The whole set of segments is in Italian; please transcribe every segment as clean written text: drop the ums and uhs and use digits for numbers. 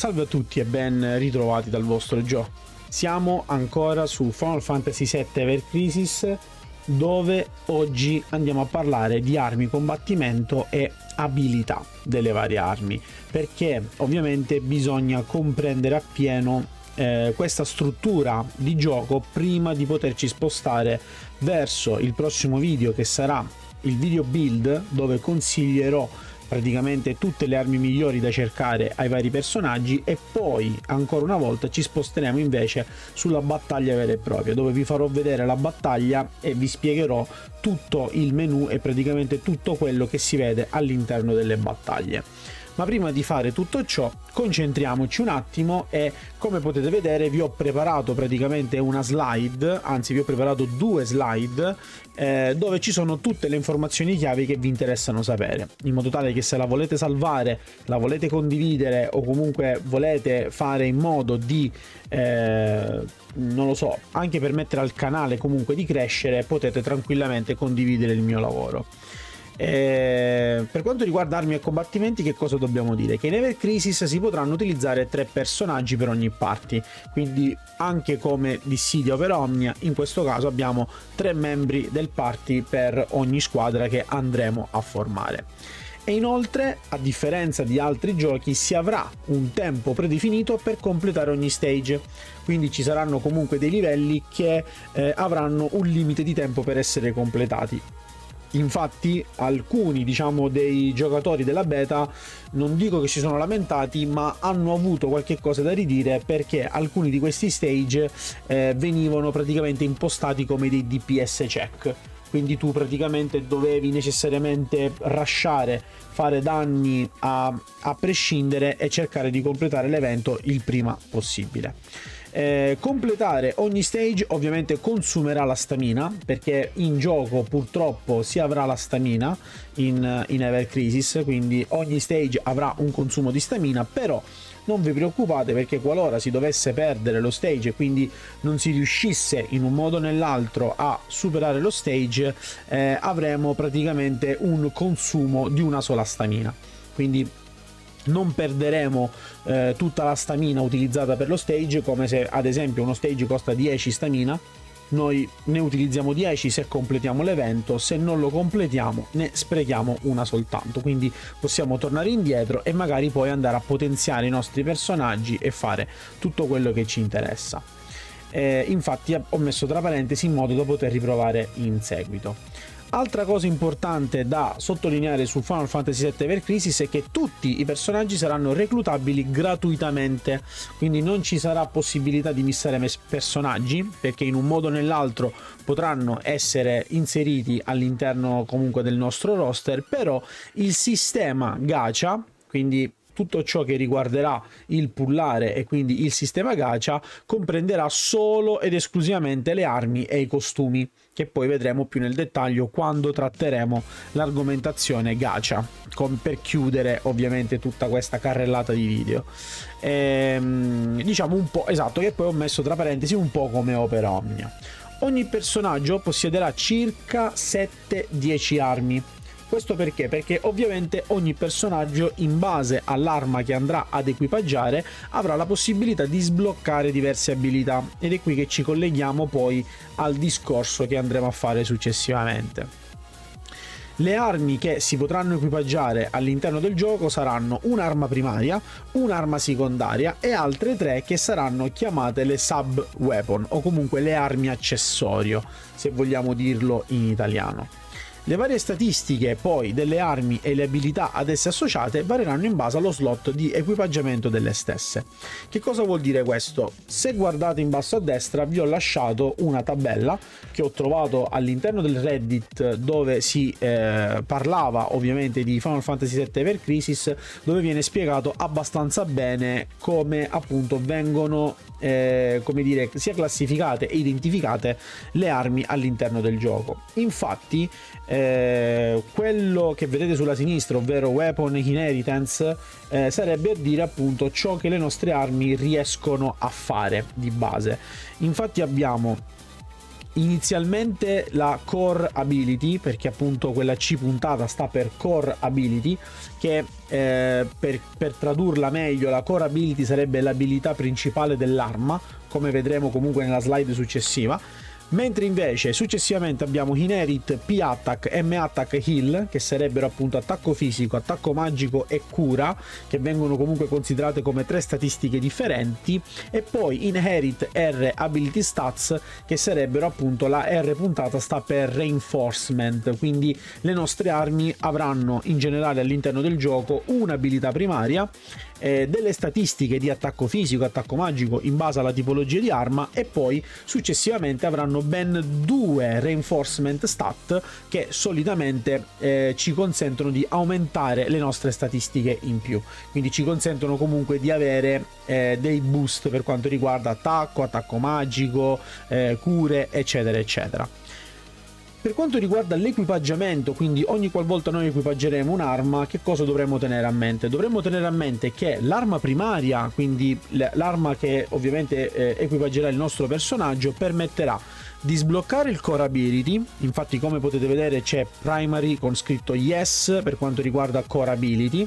Salve a tutti e ben ritrovati dal vostro Joe. Siamo ancora su Final Fantasy VII Ever Crisis, dove oggi andiamo a parlare di armi, combattimento e abilità delle varie armi, perché ovviamente bisogna comprendere appieno questa struttura di gioco prima di poterci spostare verso il prossimo video, che sarà il video build, dove consiglierò praticamente tutte le armi migliori da cercare ai vari personaggi, e poi ancora una volta ci sposteremo invece sulla battaglia vera e propria, dove vi farò vedere la battaglia e vi spiegherò tutto il menu e praticamente tutto quello che si vede all'interno delle battaglie. Ma prima di fare tutto ciò concentriamoci un attimo, e come potete vedere vi ho preparato praticamente una slide, anzi vi ho preparato due slide dove ci sono tutte le informazioni chiave che vi interessano sapere, in modo tale che se la volete salvare, la volete condividere o comunque volete fare in modo di non lo so, anche permettere al canale comunque di crescere, potete tranquillamente condividere il mio lavoro. Per quanto riguarda armi e combattimenti, che cosa dobbiamo dire? Che in Ever Crisis si potranno utilizzare 3 personaggi per ogni party, quindi anche come Dissidia o per Omnia, in questo caso abbiamo 3 membri del party per ogni squadra che andremo a formare. E inoltre, a differenza di altri giochi, si avrà un tempo predefinito per completare ogni stage, quindi ci saranno comunque dei livelli che avranno un limite di tempo per essere completati. Infatti alcuni, diciamo, dei giocatori della beta, non dico che si sono lamentati, ma hanno avuto qualche cosa da ridire, perché alcuni di questi stage venivano praticamente impostati come dei DPS check, quindi tu praticamente dovevi necessariamente rushare, fare danni a prescindere e cercare di completare l'evento il prima possibile. Completare ogni stage ovviamente consumerà la stamina, perché in gioco purtroppo si avrà la stamina in Ever Crisis, quindi ogni stage avrà un consumo di stamina. Però non vi preoccupate, perché qualora si dovesse perdere lo stage e quindi non si riuscisse in un modo o nell'altro a superare lo stage, avremo praticamente un consumo di una sola stamina, quindi non perderemo tutta la stamina utilizzata per lo stage, come se ad esempio uno stage costa 10 stamina, noi ne utilizziamo 10 se completiamo l'evento, se non lo completiamo ne sprechiamo una soltanto, quindi possiamo tornare indietro e magari poi andare a potenziare i nostri personaggi e fare tutto quello che ci interessa. Infatti ho messo tra parentesi in modo da poter riprovare in seguito. Altra cosa importante da sottolineare su Final Fantasy VII Ever Crisis è che tutti i personaggi saranno reclutabili gratuitamente, quindi non ci sarà possibilità di missare personaggi, perché in un modo o nell'altro potranno essere inseriti all'interno comunque del nostro roster. Però il sistema gacha, quindi tutto ciò che riguarderà il pullare e quindi il sistema gacha, comprenderà solo ed esclusivamente le armi e i costumi, che poi vedremo più nel dettaglio quando tratteremo l'argomentazione gacha, per chiudere ovviamente tutta questa carrellata di video. Diciamo un po', esatto, che poi ho messo tra parentesi un po' come Opera Omnia. Ogni personaggio possiederà circa 7-10 armi. Questo perché? Perché ovviamente ogni personaggio, in base all'arma che andrà ad equipaggiare, avrà la possibilità di sbloccare diverse abilità, ed è qui che ci colleghiamo poi al discorso che andremo a fare successivamente. Le armi che si potranno equipaggiare all'interno del gioco saranno un'arma primaria, un'arma secondaria e altre 3 che saranno chiamate le sub weapon, o comunque le armi accessorio, se vogliamo dirlo in italiano. Le varie statistiche poi delle armi e le abilità ad esse associate varieranno in base allo slot di equipaggiamento delle stesse. Che cosa vuol dire questo? Se guardate in basso a destra vi ho lasciato una tabella che ho trovato all'interno del Reddit, dove si parlava ovviamente di Final Fantasy VII Ever Crisis, dove viene spiegato abbastanza bene come appunto vengono come dire, sia classificate e identificate le armi all'interno del gioco. Infatti quello che vedete sulla sinistra, ovvero Weapon Inheritance, sarebbe a dire appunto ciò che le nostre armi riescono a fare di base. Infatti abbiamo inizialmente la Core Ability, perché appunto quella C puntata sta per Core Ability, che per tradurla meglio, la Core Ability sarebbe l'abilità principale dell'arma, come vedremo comunque nella slide successiva. Mentre invece successivamente abbiamo Inherit, P-Attack, M-Attack e Heal, che sarebbero appunto attacco fisico, attacco magico e cura, che vengono comunque considerate come 3 statistiche differenti, e poi Inherit, R, Ability Stats, che sarebbero appunto la R puntata sta per Reinforcement, quindi le nostre armi avranno in generale all'interno del gioco un'abilità primaria, delle statistiche di attacco fisico, attacco magico in base alla tipologia di arma, e poi successivamente avranno ben 2 reinforcement stat che solitamente ci consentono di aumentare le nostre statistiche in più, quindi ci consentono comunque di avere dei boost per quanto riguarda attacco, attacco magico, cure, eccetera eccetera. Per quanto riguarda l'equipaggiamento, quindi ogni qualvolta noi equipaggeremo un'arma, che cosa dovremmo tenere a mente? Dovremmo tenere a mente che l'arma primaria, quindi l'arma che ovviamente equipaggerà il nostro personaggio, permetterà di sbloccare il Core Ability. Infatti, come potete vedere, c'è Primary con scritto Yes per quanto riguarda Core Ability,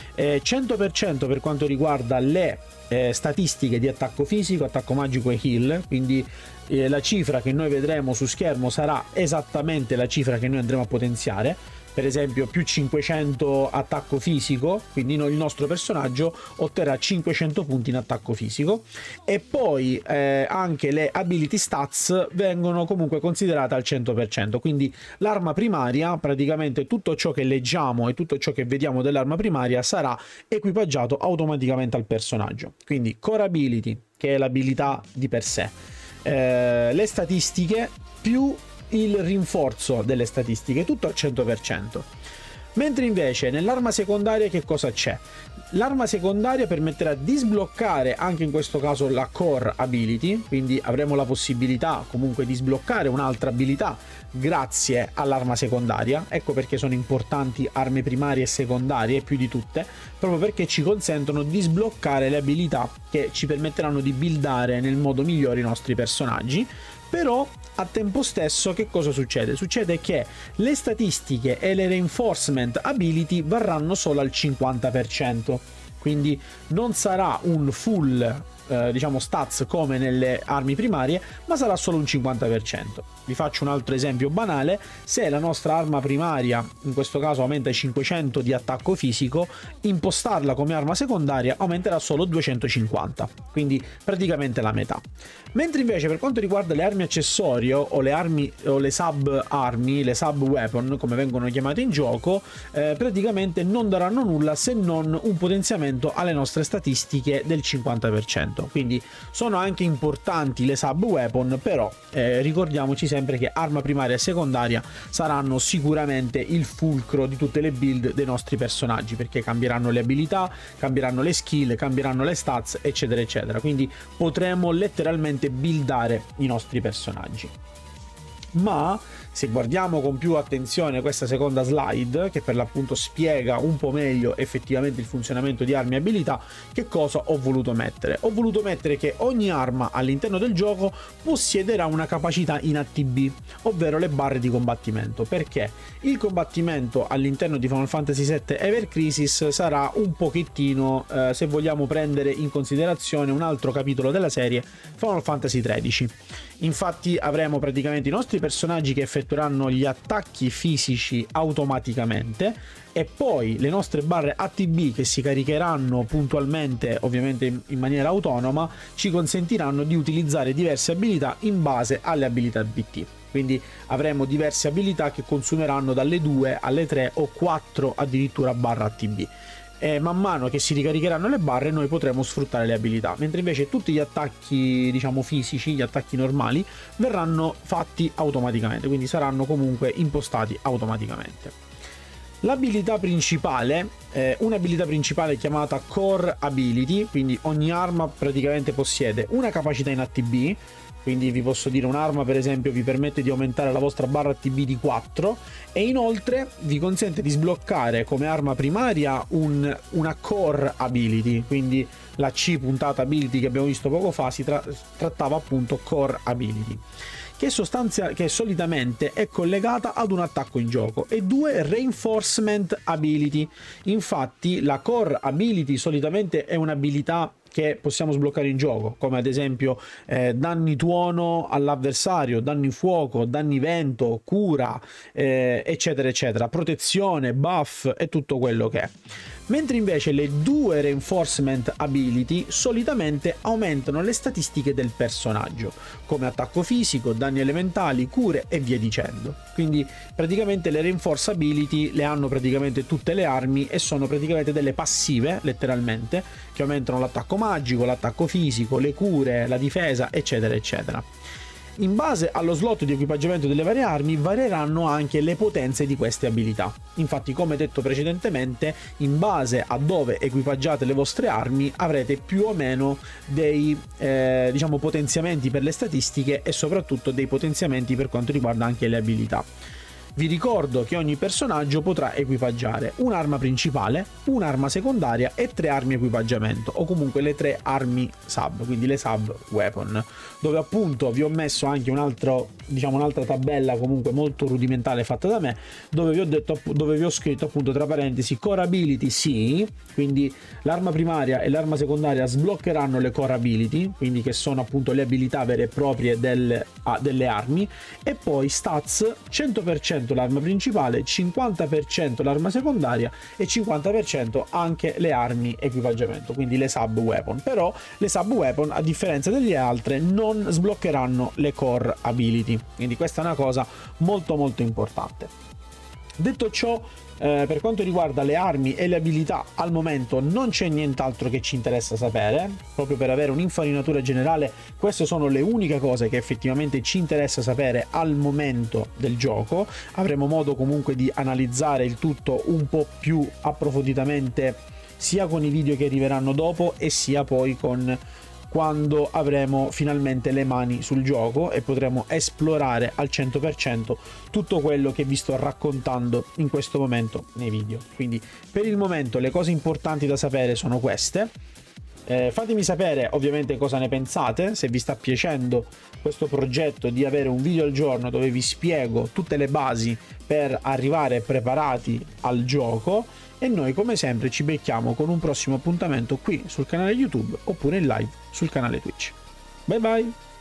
100% per quanto riguarda le statistiche di attacco fisico, attacco magico e heal, quindi la cifra che noi vedremo su schermo sarà esattamente la cifra che noi andremo a potenziare. Per esempio più 500 attacco fisico, quindi il nostro personaggio otterrà 500 punti in attacco fisico, e poi anche le ability stats vengono comunque considerate al 100%, quindi l'arma primaria, praticamente tutto ciò che leggiamo e tutto ciò che vediamo dell'arma primaria sarà equipaggiato automaticamente al personaggio. Quindi Core Ability, che è l'abilità di per sé, le statistiche più il rinforzo delle statistiche, tutto al 100%. Mentre invece nell'arma secondaria che cosa c'è? L'arma secondaria permetterà di sbloccare anche in questo caso la Core Ability, quindi avremo la possibilità comunque di sbloccare un'altra abilità grazie all'arma secondaria. Ecco perché sono importanti armi primarie e secondarie più di tutte, proprio perché ci consentono di sbloccare le abilità che ci permetteranno di buildare nel modo migliore i nostri personaggi. Però a tempo stesso che cosa succede? Succede che le statistiche e le reinforcement ability varranno solo al 50%, quindi non sarà un full diciamo stats come nelle armi primarie, ma sarà solo un 50%. Vi faccio un altro esempio banale: se la nostra arma primaria in questo caso aumenta i 500 di attacco fisico, impostarla come arma secondaria aumenterà solo 250, quindi praticamente la metà. Mentre invece per quanto riguarda le armi accessorio o le armi o le sub armi, le sub weapon come vengono chiamate in gioco, praticamente non daranno nulla se non un potenziamento alle nostre statistiche del 50%. Quindi sono anche importanti le sub weapon, però ricordiamoci sempre che arma primaria e secondaria saranno sicuramente il fulcro di tutte le build dei nostri personaggi, perché cambieranno le abilità, cambieranno le skill, cambieranno le stats, eccetera eccetera, quindi potremo letteralmente buildare i nostri personaggi. Ma se guardiamo con più attenzione questa seconda slide, che per l'appunto spiega un po' meglio effettivamente il funzionamento di armi e abilità, che cosa ho voluto mettere? Ho voluto mettere che ogni arma all'interno del gioco possiederà una capacità in ATB, ovvero le barre di combattimento, perché il combattimento all'interno di Final Fantasy VII Ever Crisis sarà un pochettino, se vogliamo prendere in considerazione un altro capitolo della serie, Final Fantasy XIII. Infatti avremo praticamente i nostri personaggi che effettueranno gli attacchi fisici automaticamente, e poi le nostre barre ATB che si caricheranno puntualmente, ovviamente in maniera autonoma, ci consentiranno di utilizzare diverse abilità in base alle abilità BT. Quindi avremo diverse abilità che consumeranno dalle 2 alle 3 o 4 addirittura barra ATB. E man mano che si ricaricheranno le barre noi potremo sfruttare le abilità, mentre invece tutti gli attacchi diciamo fisici, gli attacchi normali, verranno fatti automaticamente, quindi saranno comunque impostati automaticamente. L'abilità principale, un'abilità principale chiamata Core Ability, quindi ogni arma praticamente possiede una capacità in ATB. Quindi vi posso dire, un'arma per esempio vi permette di aumentare la vostra barra ATB di 4, e inoltre vi consente di sbloccare come arma primaria una Core Ability, quindi la C puntata Ability che abbiamo visto poco fa si trattava appunto Core Ability. che solitamente è collegata ad un attacco in gioco, e 2 reinforcement ability. Infatti la core ability solitamente è un'abilità che possiamo sbloccare in gioco, come ad esempio danni tuono all'avversario, danni fuoco, danni vento, cura, eccetera eccetera, protezione, buff e tutto quello che è. Mentre invece le 2 reinforcement ability solitamente aumentano le statistiche del personaggio, come attacco fisico, danni elementali, cure e via dicendo. Quindi praticamente le reinforce ability le hanno praticamente tutte le armi e sono praticamente delle passive, letteralmente, che aumentano l'attacco magico, l'attacco fisico, le cure, la difesa, eccetera eccetera. In base allo slot di equipaggiamento delle varie armi varieranno anche le potenze di queste abilità. Infatti, come detto precedentemente, in base a dove equipaggiate le vostre armi avrete più o meno dei diciamo potenziamenti per le statistiche e soprattutto dei potenziamenti per quanto riguarda anche le abilità. Vi ricordo che ogni personaggio potrà equipaggiare un'arma principale, un'arma secondaria e 3 armi equipaggiamento, o comunque le 3 armi sub, quindi le sub weapon, dove appunto vi ho messo anche un'altra tabella comunque molto rudimentale fatta da me, dove vi ho scritto appunto tra parentesi core ability sì, quindi l'arma primaria e l'arma secondaria sbloccheranno le core ability, quindi che sono appunto le abilità vere e proprie delle armi, e poi stats 100% l'arma principale, 50% l'arma secondaria e 50% anche le armi equipaggiamento, quindi le sub weapon. Però le sub weapon, a differenza delle altre, non sbloccheranno le core ability, quindi questa è una cosa molto molto importante. Detto ciò, per quanto riguarda le armi e le abilità, al momento non c'è nient'altro che ci interessa sapere, proprio per avere un'infarinatura generale. Queste sono le uniche cose che effettivamente ci interessa sapere al momento del gioco. Avremo modo comunque di analizzare il tutto un po' più approfonditamente, sia con i video che arriveranno dopo e sia poi quando avremo finalmente le mani sul gioco e potremo esplorare al 100% tutto quello che vi sto raccontando in questo momento nei video. Quindi per il momento le cose importanti da sapere sono queste. Fatemi sapere ovviamente cosa ne pensate, se vi sta piacendo questo progetto di avere un video al giorno dove vi spiego tutte le basi per arrivare preparati al gioco, e noi come sempre ci becchiamo con un prossimo appuntamento qui sul canale YouTube oppure in live sul canale Twitch. Bye bye!